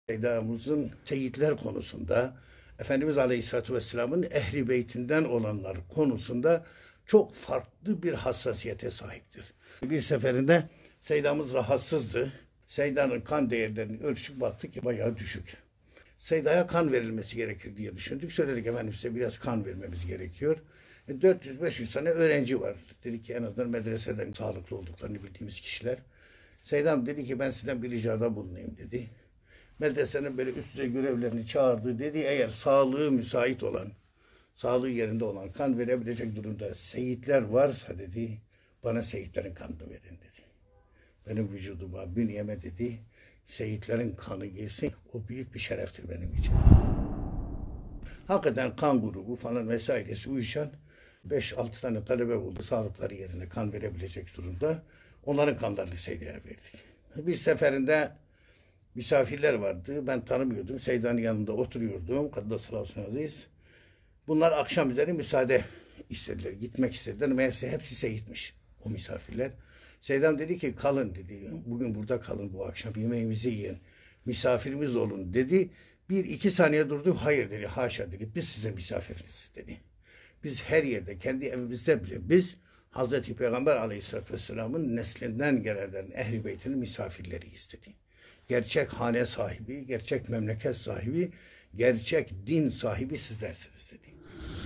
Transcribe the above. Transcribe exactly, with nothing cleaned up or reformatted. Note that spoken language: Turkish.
Seyda'mızın seyitler konusunda, Efendimiz Aleyhisselatü Vesselam'ın ehli beytinden olanlar konusunda çok farklı bir hassasiyete sahiptir. Bir seferinde Seyda'mız rahatsızdı. Seyda'nın kan değerlerini ölçtük, baktık ki bayağı düşük. Seyda'ya kan verilmesi gerekir diye düşündük. Söyledik efendim size biraz kan vermemiz gerekiyor. E, dört yüz beş yüz tane öğrenci var. Dedik ki en azından medreseden sağlıklı olduklarını bildiğimiz kişiler. Seyda'm dedi ki ben sizden bir ricada bulunayım dedi. Medresenin böyle üst düzey görevlerini çağırdı. Dedi eğer sağlığı müsait olan, sağlığı yerinde olan, kan verebilecek durumda seyitler varsa dedi, bana seyitlerin kanını verin dedi. Benim vücuduma, bünyeme dedi, seyitlerin kanı girsin. O büyük bir şereftir benim için. Hakikaten kan grubu falan vesairesi uyuşan beş altı tane talebe oldu. Sağlıkları yerine kan verebilecek durumda. Onların kanlarını Seyda'ya verdik. Bir seferinde misafirler vardı. Ben tanımıyordum. Seyda'nın yanında oturuyordum. Kaddesallahu aziz. Bunlar akşam üzeri müsaade istediler. Gitmek istediler. Meğerse hepsi seyitmiş o misafirler. Seyda'm dedi ki kalın dedi. Bugün burada kalın, bu akşam yemeğimizi yiyin. Misafirimiz olun dedi. Bir iki saniye durdu. Hayır dedi. Haşa dedi. Biz size misafiriniz dedi. Biz her yerde, kendi evimizde bile biz Hazreti Peygamber Aleyhisselatü Vesselam'ın neslinden gelenlerin, ehl-i beytinin misafirleriyiz dedi. Gerçek hane sahibi, gerçek memleket sahibi, gerçek din sahibi sizlersiniz dedi.